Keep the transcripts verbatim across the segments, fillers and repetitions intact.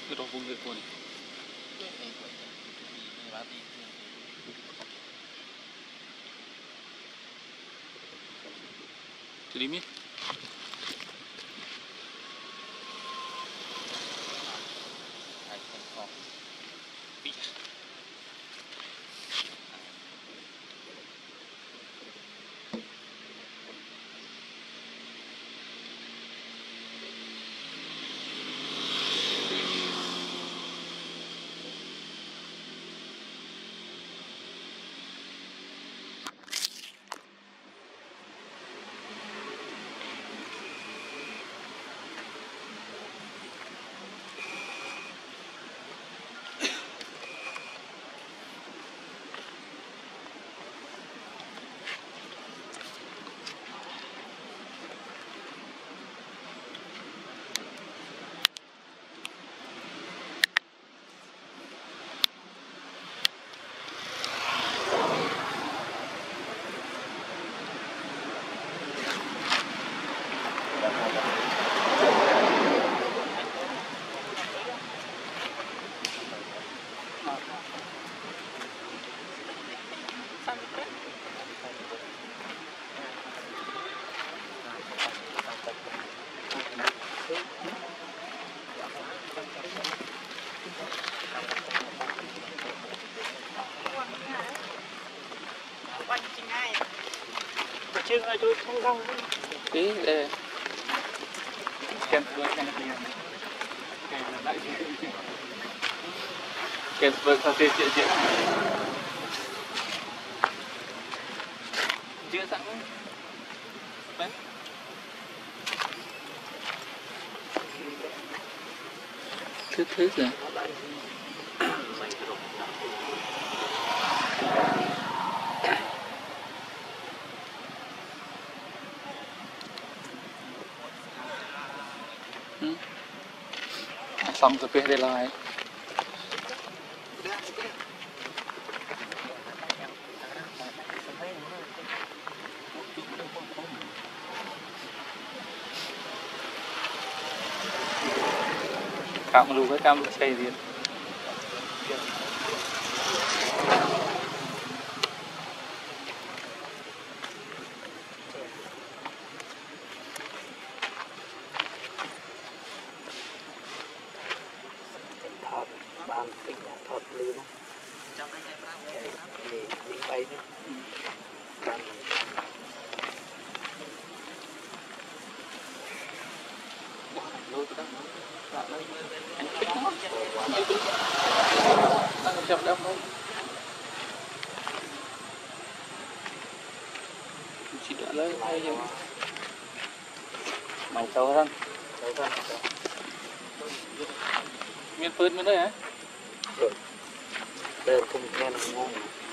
cái đồ vùng người của này thì đi mi chưa ngay tôi không đau tí để kèm kèm vợ sao tiền chuyện chuyện chưa sẵn đấy thứ thứ rồi xong rồi về đây lại cam lù với cam xây gì chậm đâu chỉ đã lấy hay rồi màu sâu hơn miền phơn bên đây hả đây không nghe nó ngon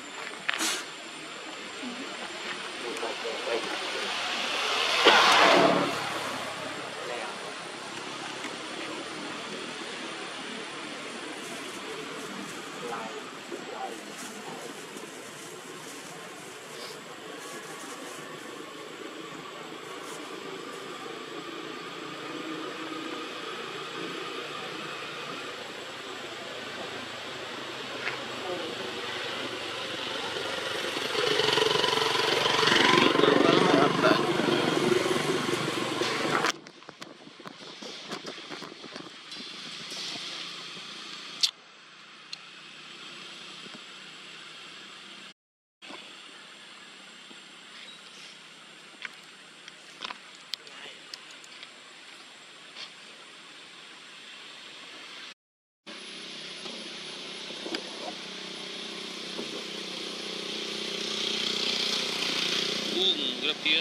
gelap dia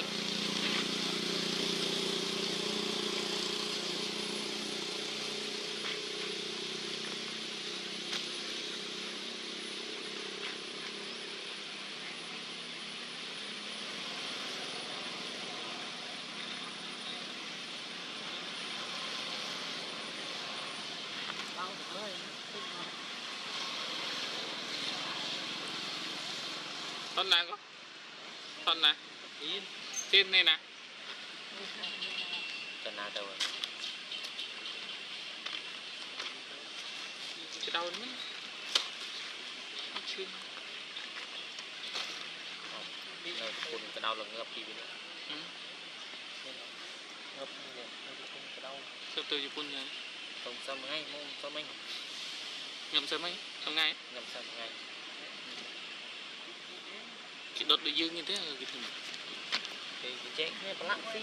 con nào có con nào trên này nè con nào đâu cái đau nữa nó chưa nơi cuốn cái đau là ngập gì vậy ừ. ngập nhiều cái đau sao từ Japan vậy không sao ngay mông sao mình ngầm sao mấy không ngay ngầm sao ngay cái đốt được dương như thế là cái thằng thì cái chết nghe lặng đi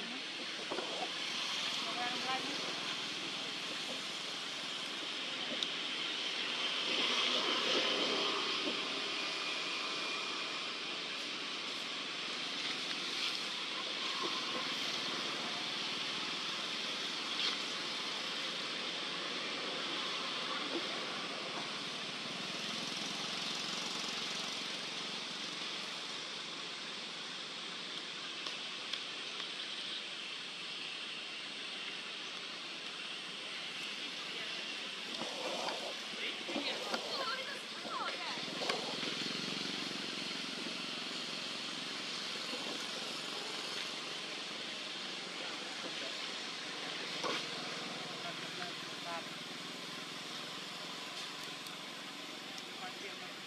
Hãy subscribe cho kênh Ghiền Mì Gõ để không bỏ lỡ những video hấp dẫn.